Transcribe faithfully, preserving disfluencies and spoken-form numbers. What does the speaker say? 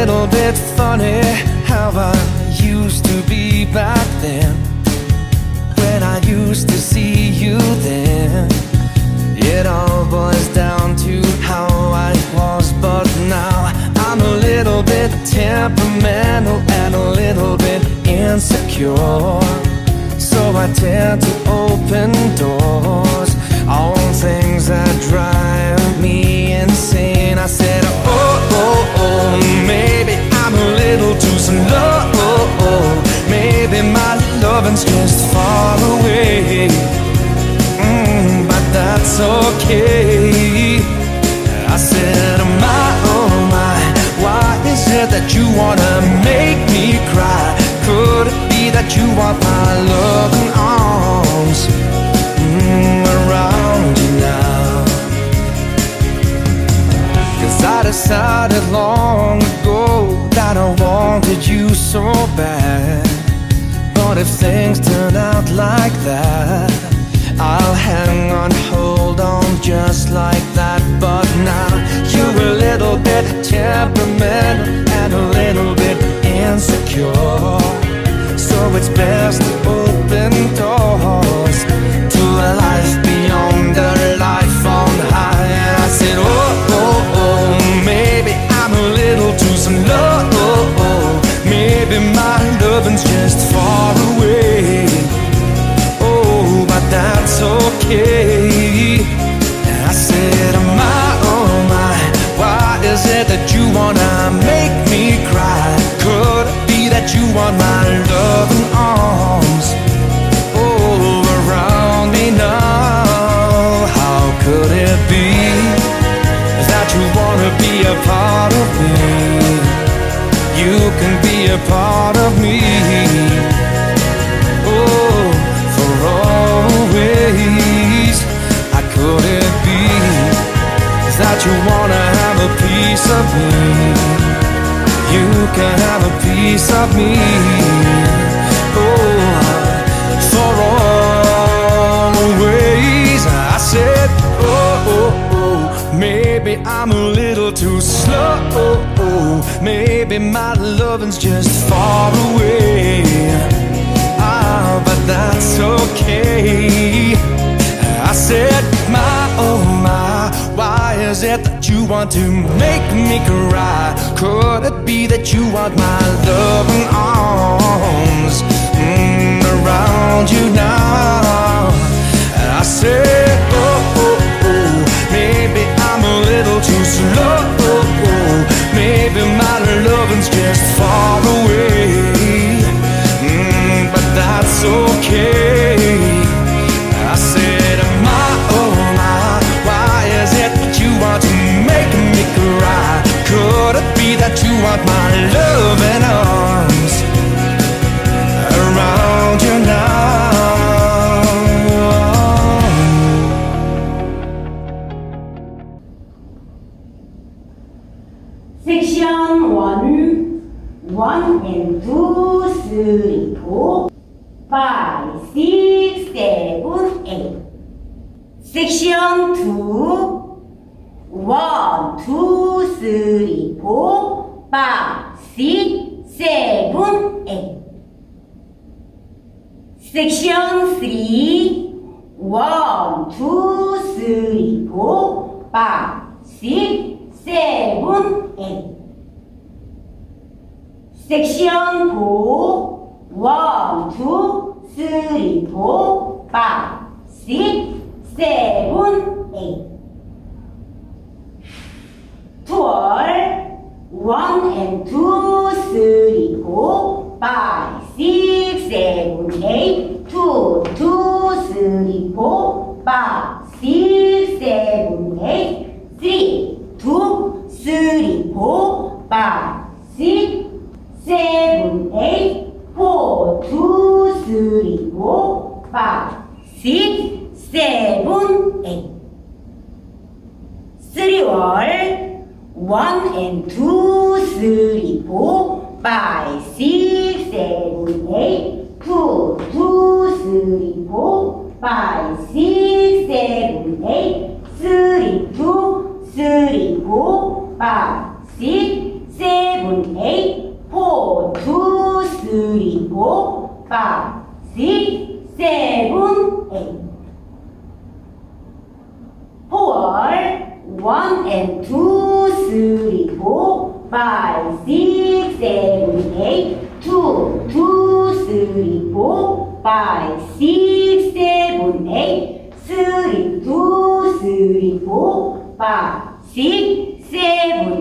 little bit funny how I used to be back then, when I used to see you then. It all boils down to how I was, but now I'm a little bit temperamental and a little bit insecure. So I tend to open doors on things that drive me insane. I said, oh, oh, oh, maybe I'm a little too slow. Maybe my loving's just far away. Mm, but that's okay. I said, oh my, oh my, why is it that you wanna make me cry? Could it be that you want my loving arms mm, around you now? 'Cause I decided long ago that I wanted you so bad. But if things turn out like that, I'll hang on, hold on just like that. But now you're a little bit temperamental and a little bit insecure. So it's best to open doors to a life beyond a life on high. And I said, oh, oh, oh, maybe I'm a little too slow. Maybe my loving's just far away. Oh, but that's okay. I said, oh my, oh my, why is it that you wanna make me cry? Could it be that you want my loving arms oh, around me now? How could it be that you wanna be a part of me? You can be a part of me, oh, for always. How could it be that you wanna have a piece of me? You can have a piece of me, oh, for always. I said, oh, oh, oh, maybe I'm a little too slow. Maybe my loving's just far away. Ah, but that's okay. I said, my, oh my, why is it that you want to make me cry? Could it be that you want my loving arms mm, around you now? I said, oh, oh, oh, maybe I'm a little too slow. Maybe my loving's just far away, mm, but that's okay. I said, my, oh my, why is it that you want to make me cry? Could it be that you want my loving arms around you now? Section one, one and two, three, four, five, six, seven, eight. Section two, one, two, three, four, five, six, seven, eight. Section three, one, two, three, four, five, six, seven, eight. Section four, one, two, three, four, five, six, seven, eight. Twelve, one and two, three, four, five, six, seven, eight. Two, two, three, four, five, six, seven, eight. Three, two, three, four, five, six, seven, eight. Four, two, three, four, five, six, seven, eight. Three wall, one and two, three, four, five, six, seven, eight. Two, two, three, four, five, six, seven, eight. Three, two, three, four, five, six, seven, five, six, seven, eight. Four, one and two, three, four, five, six, seven, eight. Two, two, three, four, five, six, seven, eight. Three, two, three, four, five, six, seven,